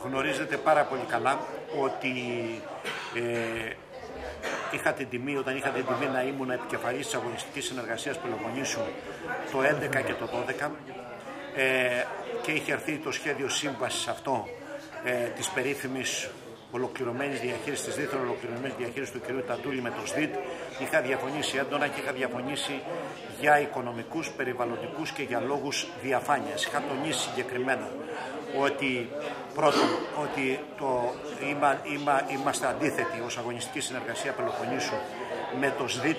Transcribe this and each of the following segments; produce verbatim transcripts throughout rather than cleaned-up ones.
Γνωρίζετε πάρα πολύ καλά ότι ε, είχα την τιμή, όταν είχα την τιμή να ήμουν επικεφαλής της Αγωνιστικής Συνεργασίας Πελοποννήσου το έντεκα και το δώδεκα ε, και είχε έρθει το σχέδιο σύμβασης αυτό ε, της περίφημης ολοκληρωμένης διαχείρισης, της δίθεν ολοκληρωμένης διαχείρισης του κ. Τατούλη με το ΣΔΙΤ. Είχα διαφωνήσει έντονα και είχα διαφωνήσει για οικονομικούς, περιβαλλοντικούς και για λόγους διαφάνειας. Είχα τονίσει συγκεκριμένα ότι πρώτον, ότι το, είμα, είμα, είμαστε αντίθετοι ως Αγωνιστική Συνεργασία Πελοποννήσου με το ΣΔΙΤ,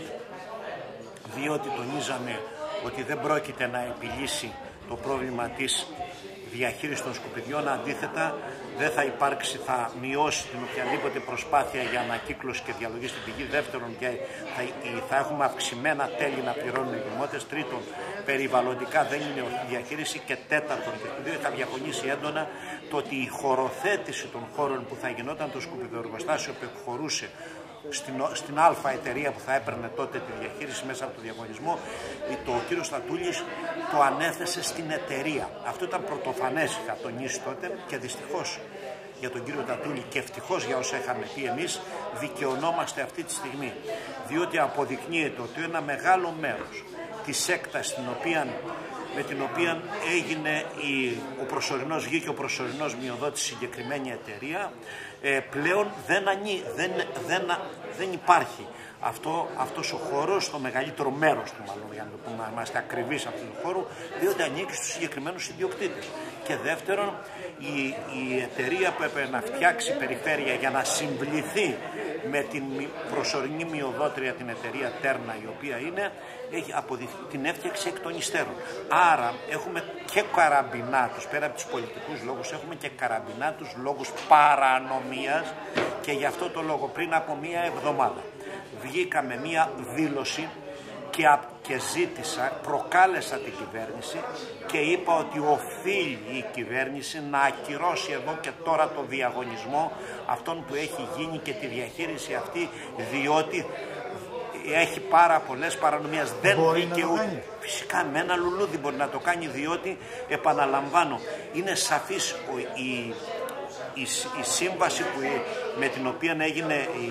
διότι τονίζαμε ότι δεν πρόκειται να επιλύσει το πρόβλημα της διαχείριση των σκουπιδιών, αντίθετα δεν θα υπάρξει, θα μειώσει την οποιαδήποτε προσπάθεια για ανακύκλωση και διαλογή στην πηγή. Δεύτερον, και θα, θα έχουμε αυξημένα τέλη να πληρώνουν οι δημότες. Τρίτον, περιβαλλοντικά δεν είναι ορθή διαχείριση. Και τέταρτον, και το θα διαφωνήσει έντονα το ότι η χωροθέτηση των χώρων που θα γινόταν το σκουπιδιοεργοστάσιο που εκχωρούσε Στην, στην Α εταιρεία που θα έπαιρνε τότε τη διαχείριση μέσα από το διαγωνισμό, το ο κύριος Τατούλης το ανέθεσε στην εταιρεία. Αυτό ήταν πρωτοφανές, είχα τονίσει τότε, και δυστυχώς για τον κύριο Τατούλη και ευτυχώς για όσα είχαμε πει εμείς, δικαιωνόμαστε αυτή τη στιγμή. Διότι αποδεικνύεται ότι ένα μεγάλο μέρος της έκτασης την οποία, με την οποία έγινε η, ο προσωρινός γη και ο προσωρινός μειοδότης συγκεκριμένη εταιρεία, ε, πλέον δεν, ανή, δεν, δεν, δεν υπάρχει αυτό, αυτός ο χώρος, το μεγαλύτερο μέρος του μάλλον, για να το πούμε, να είμαστε ακριβείς αυτού του χώρου, διότι ανήκει στους συγκεκριμένους ιδιοκτήτες. Και δεύτερον, η, η εταιρεία που έπρεπε να φτιάξει περιφέρεια για να συμβληθεί με την προσωρινή μειοδότρια, την εταιρεία Τέρνα, η οποία είναι, έχει αποδειχθεί, την έφτιαξε εκ των υστέρων. Άρα έχουμε και καραμπινάτους, πέρα από τους πολιτικούς λόγους, έχουμε και καραμπινάτους λόγους παρανομίας, και γι' αυτό το λόγο πριν από μία εβδομάδα βγήκαμε μία δήλωση και, και ζήτησα, προκάλεσα την κυβέρνηση και είπα ότι οφείλει η κυβέρνηση να ακυρώσει εδώ και τώρα το διαγωνισμό αυτόν που έχει γίνει και τη διαχείριση αυτή, διότι έχει πάρα πολλές παρανομίες. Δεν δικαιούται. Φυσικά με ένα λουλούδι μπορεί να το κάνει, διότι επαναλαμβάνω, είναι σαφής η, η, η σύμβαση που, με την οποία έγινε η,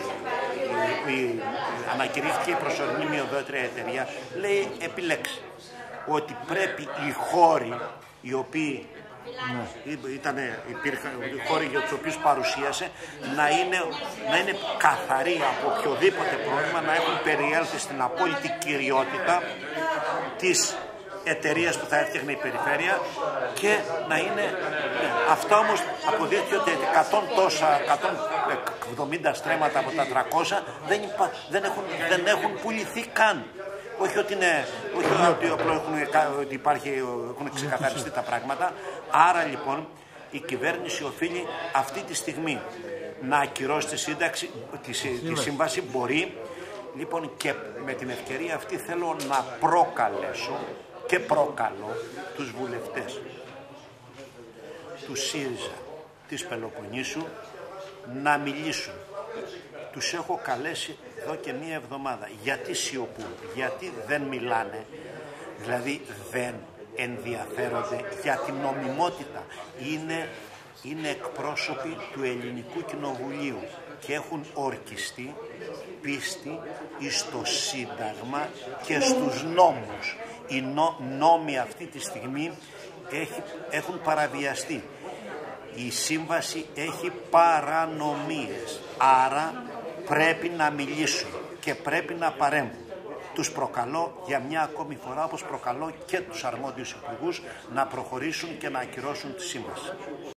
η, η, ανακηρύχθηκε η προσωρινή μειοδότρια εταιρεία, λέει επιλέξει ότι πρέπει οι χώροι οι οποίοι ναι. Ήτανε, υπήρχαν οι χώροι για τους οποίους παρουσίασε να είναι, να είναι καθαροί από οποιοδήποτε πρόβλημα, να έχουν περιέλθει στην απόλυτη κυριότητα της εταιρείας που θα έφτιαχνε η περιφέρεια και να είναι. Ναι. Αυτά όμως αποδείχθηκε ότι εκατό τόσα, εκατόν εβδομήντα στρέμματα από τα τριακόσια δεν, υπά, δεν, έχουν, δεν έχουν πουληθεί καν. Όχι ότι, είναι, όχι ότι, έχουν, ότι υπάρχει, έχουν ξεκαθαριστεί τα πράγματα. Άρα λοιπόν η κυβέρνηση οφείλει αυτή τη στιγμή να ακυρώσει τη, σύνταξη, τη, τη σύμβαση. Μπορεί λοιπόν, και με την ευκαιρία αυτή θέλω να προκαλέσω και προκαλώ τους βουλευτές του ΣΥΡΙΖΑ της Πελοποννήσου να μιλήσουν. Τους έχω καλέσει εδώ και μία εβδομάδα. Γιατί σιωπούν, γιατί δεν μιλάνε, δηλαδή δεν ενδιαφέρονται για την νομιμότητα. Είναι, είναι εκπρόσωποι του Ελληνικού Κοινοβουλίου και έχουν ορκιστεί πίστη στο Σύνταγμα και στους νόμους. Οι νο, νόμοι αυτή τη στιγμή έχει, έχουν παραβιαστεί. Η σύμβαση έχει παρανομίες, άρα πρέπει να μιλήσουν και πρέπει να παρέμβουν. Τους προκαλώ για μια ακόμη φορά, όπως προκαλώ και τους αρμόδιους υπουργούς, να προχωρήσουν και να ακυρώσουν τη σύμβαση.